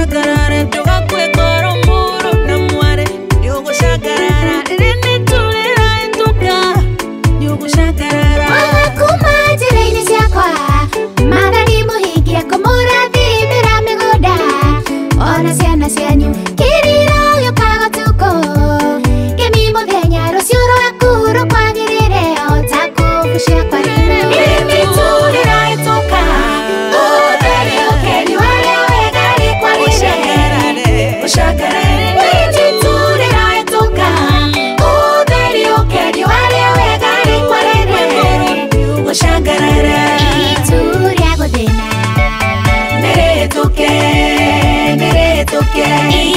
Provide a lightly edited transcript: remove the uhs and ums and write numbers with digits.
shakarare tugakwe goro muro na mware nyogo shakarara nene tulera etuka nyogo shakarara kuma jiraini siakwa magari muhingia kumurathi mira migoda ona ciana cianyu kiriro yukaga tuko kemi muthenya rucio rwaku rukwagirire otaku ciakwa nene tulera etuka utheri ukeni wale wegari kwagirire ushakarare nene tulera etuka utheri ukeni wale wegari kwagirire ushakarare turia guthina nere tuke